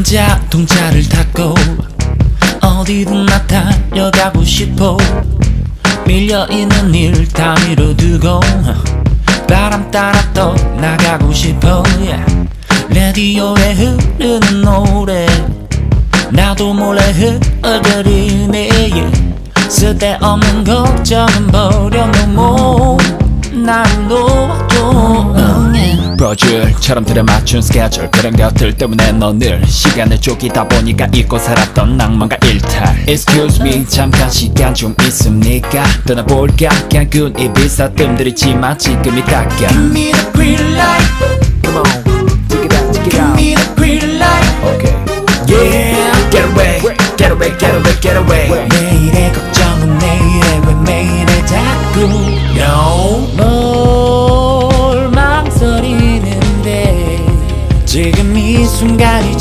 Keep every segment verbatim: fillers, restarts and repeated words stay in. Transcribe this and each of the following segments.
자동차를 타고 어디든 나 달려가고 싶어. 밀려있는 일 다 미뤄두고 바람 따라 떠나가고 싶어. 라디오에 흐르는 노래 나도 몰래 흐르네. 쓸데없는 걱정은 버려놓고 날 놓아줘. 버즐처럼 들여맞춘 스케줄, 그런 것들 때문에 너 늘 시간을 쫓기다 보니까 잊고 살았던 낭만과 일탈. Excuse me, 잠깐 시간 좀 있습니까? 떠나볼까? 그냥 꾼이 비싸뜸들 있지만 지금이 딱이야. Give me the green light. Come on, take it out, take it Give out. me the green light. Okay. Yeah, get away, get away, get away, get away. 내일의 걱정은 내일에 왜 매일에 자꾸 No. 뭘 망설이는데 지금 이 순간이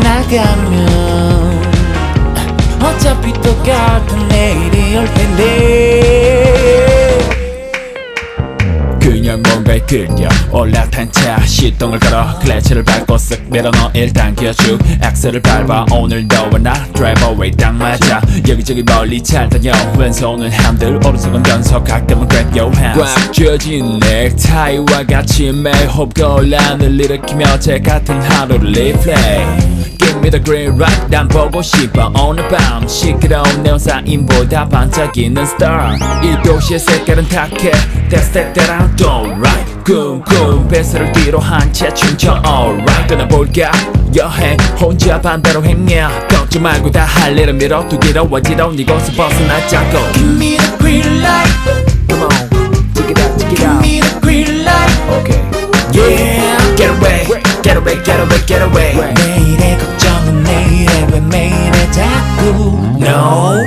지나가면 어차피 똑같은 내일이 올 텐데. 그냥 뭔가에 끌려 올라탄 차 시동을 걸어 클래치를 밟고 쓱 밀어넣어 일단 기어쭉 엑셀을 밟아. 오늘 너와 나 드라이버 웨이 딱 맞아. 여기저기 멀리 잘 다녀. 왼손은 핸들 오른손은 변속. 가끔은 grab your hands. 꽉 쥐어진 넥타이와 같이 매일 호흡곤란을 일으키며 제 같은 하루를 리플레이. Give me the green light. 난 보고 싶어 오늘 밤 시끄러운 네온 사인보다 반짝이는 star. 이 도시의 색깔은 탁해. That's that that I'm doing right. 쿵쿵 뱃살을 뒤로 한 채 춤춰 alright. 떠나볼까 여행 혼자 반대로 행여 걱정 말고 다 할 일은 밀어두기로 어지러운 이곳을 벗어나자고. Give me the green light. Come on, take it out, take it Give out. me the green light. Okay. Yeah, get away, get away, get away, get away. 내일의 걱정은 내일에 왜 매일에 자꾸 No.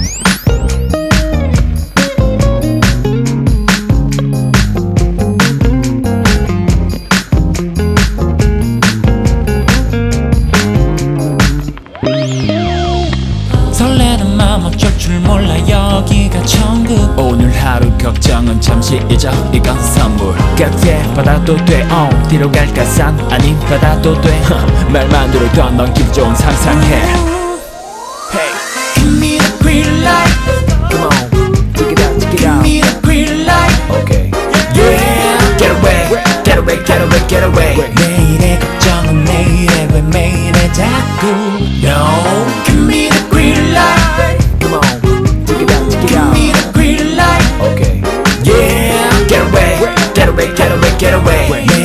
설레는 마음 어쩔 줄 몰라. 여기가 천국. 오늘 하루 걱정은 잠시 잊어. 이건 선물. 곁에 받아도 돼. 어, 뒤로 갈까 산 아님 받아도 돼. 말만 들어도 넌 기분 좋은 상상해. Hey, Give me the green light. come on, take it out, take it Give out. me the green light. Okay. Yeah, get away, get away, get away, get away. 내일의 걱정은 내일에 왜 매일에 자꾸 No. Give me the green light. Come on, take it out, take it Give out. me the green light. Okay. Yeah, get away, get away, get away, get away.